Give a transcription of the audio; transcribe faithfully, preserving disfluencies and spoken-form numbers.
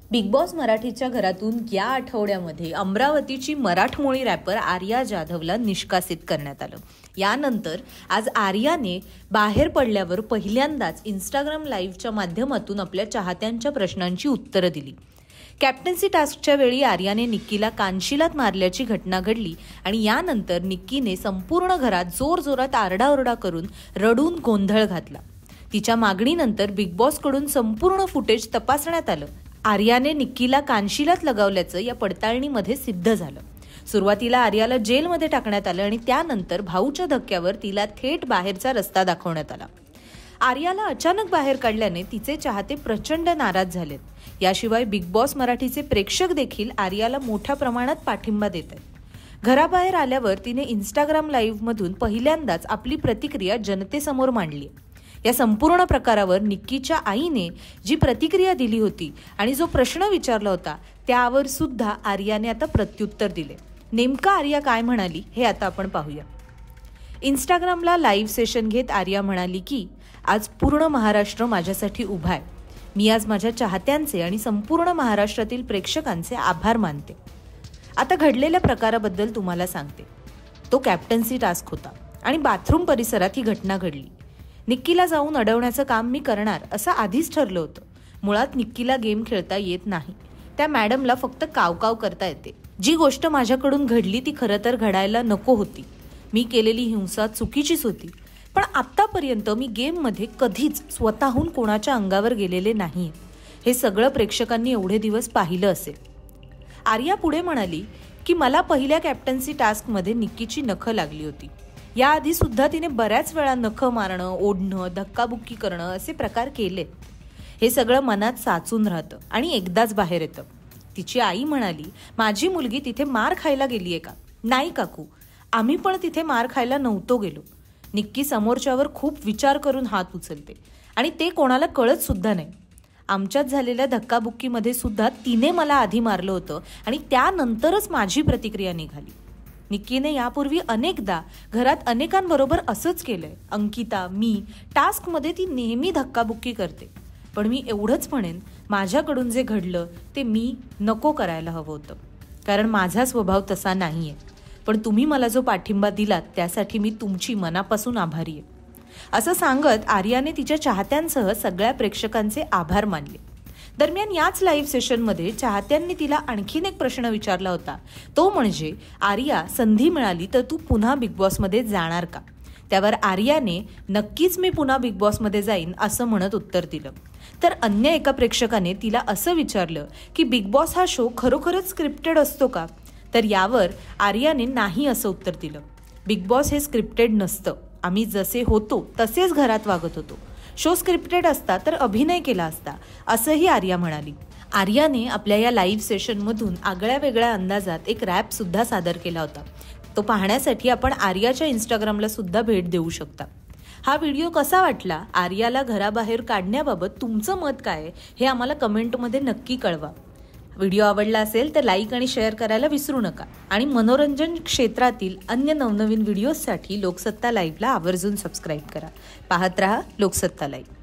Big boss मराठीच्या घरातून या आठवड्यामध्ये अमरावतीची मराठमोळी रॅपर आर्या जाधवला निष्कासित करण्यात आलं। यानंतर आज आर्याने बाहेर पडल्यावर पहिल्यांदाच इंस्टाग्राम लाईव्हच्या माध्यमातून आपल्या चाहत्यांच्या प्रश्नांची उत्तरं दिली। कॅप्टन्सी टास्कच्या वेळी आर्याने निक्कीला कानशिलात मारल्याची घटना घडली आणि यानंतर निक्कीने संपूर्ण घरात जोरजोरात आरडाओरडा करून रडून गोंधळ घातला। तिच्या मागणीनंतर बिग बॉसकडून संपूर्ण फुटेज तपासण्यात आलं। आर्याने निक्कीला कानशिलात लगावल्याचं या पडताळणीमध्ये सिद्ध झालं। सुरुवातीला आर्याला जेलमध्ये टाकण्यात आलं आणि त्यानंतर भाऊच्या धक्क्यावर तिला थेट बाहेरचा रस्ता दाखवण्यात आला। आर्याला अचानक बाहेर काढल्याने तिचे चाहते प्रचंड नाराज झालेत। याशिवाय बिग बॉस मराठीचे प्रेक्षक देखील आर्याला मोठ्या प्रमाणात पाठिंबा देत आहेत। घराबाहेर आल्यावर तिने इंस्टाग्राम लाईव्हमधून पहिल्यांदाच आपली प्रतिक्रिया जनतेसमोर मांडली। या संपूर्ण प्रकारावर निक्कीच्या आईने जी प्रतिक्रिया दिली होती आणि जो प्रश्न विचारला होता त्यावर सुद्धा आर्याने आता प्रत्युत्तर दिले। नेमका आर्या काय म्हणाली हे आता आपण पाहूया। इंस्टाग्रामला लाईव्ह सेशन घेत आर्या म्हणाली की आज पूर्ण महाराष्ट्र माझ्यासाठी उभा आहे। मी आज माझ्या चाहत्यांचे आणि संपूर्ण महाराष्ट्रातील प्रेक्षकांचे आभार मानते। आता घडलेल्या प्रकाराबद्दल तुम्हाला सांगते। तो कॅप्टन्सी टास्क होता आणि बाथरूम परिसरात ही घटना घडली। निक्कीला जाऊन अडवण्याचं काम मी करणार असं आधीच ठरलं होतं। मुळात निक्कीला गेम खेळता येत नाही, त्या मॅडमला फक्त कावकाव करता येते। जी गोष्ट माझ्याकडून घडली ती खरं तर घडायला नको होती। मी केलेली हिंसा चुकीचीच होती, पण आत्तापर्यंत मी गेममध्ये कधीच स्वतःहून कोणाच्या अंगावर गेलेले नाही। हे सगळं प्रेक्षकांनी एवढे दिवस पाहिलं असेल। आर्या पुढे म्हणाली की मला पहिल्या कॅप्टन्सी टास्कमध्ये निक्कीची नखं लागली होती। याआधी सुद्धा तिने बऱ्याच वेळा नखं मारणं, ओढणं, धक्काबुक्की करणं असे प्रकार केले। हे सगळं मनात साचून राहतं आणि एकदाच बाहेर येतं। तिची आई म्हणाली, माझी मुलगी तिथे मार खायला गेलीये का? नाही काकू, आम्ही पण तिथे मार खायला नव्हतो गेलो। निक्की समोरच्यावर खूप विचार करून हात उचलते आणि ते कोणाला कळत सुद्धा नाही। आमच्यात झालेल्या धक्काबुक्कीमध्ये सुद्धा तिने मला आधी मारलं होतं आणि त्यानंतरच माझी प्रतिक्रिया निघाली। निक्कीने यापूर्वी अनेकदा घरात अनेकांबरोबर असंच केलंय। अंकिता, मी टास्कमध्ये ती नेहमी धक्काबुक्की करते, पण मी एवढंच म्हणेन माझ्याकडून जे घडलं ते मी नको करायला हवं होतं, कारण माझा स्वभाव तसा नाहीये। पण तुम्ही मला जो पाठिंबा दिलात त्यासाठी मी तुमची मनापासून आभारी आहे असं सांगत आर्याने तिच्या चाहत्यांसह सगळ्या प्रेक्षकांचे आभार मानले। दरम्यान याच लाईव्ह सेशनमध्ये चाहत्यांनी तिला आणखीन एक प्रश्न विचारला होता, तो म्हणजे आर्या, संधी मिळाली तर तू पुन्हा बिग बॉसमध्ये जाणार का? त्यावर आर्याने नक्कीच मी पुन्हा बिग बॉसमध्ये जाईन असं म्हणत उत्तर दिलं। तर अन्य एका प्रेक्षकाने तिला असं विचारलं की बिग बॉस हा शो खरोखरच स्क्रिप्टेड असतो का? तर यावर आर्याने नाही असं उत्तर दिलं। बिग बॉस हे स्क्रिप्टेड नसतं, आम्ही जसे होतो तसेच घरात वागत होतो। शो स्क्रिप्टेड असता तर अभिनय केला असता असंही आर्या म्हणाली। आर्याने आपल्या या लाईव्ह सेशनमधून आगळ्या वेगळ्या अंदाजात एक रॅप सुद्धा सादर केला होता। तो पाहण्यासाठी आपण आर्याच्या इंस्टाग्रामला सुद्धा भेट देऊ शकता। हा व्हिडिओ कसा वाटला? आर्याला घराबाहेर काढण्याबाबत तुमचं मत काय हे आम्हाला कमेंटमध्ये नक्की कळवा। व्हिडिओ आवडला असेल तर लाईक आणि शेअर करायला विसरू नका आणि मनोरंजन क्षेत्रातील अन्य नवनवीन व्हिडिओजसाठी लोकसत्ता लाईव्हला आवर्जून सबस्क्राईब करा। पाहत रहा लोकसत्ता लाईव्ह।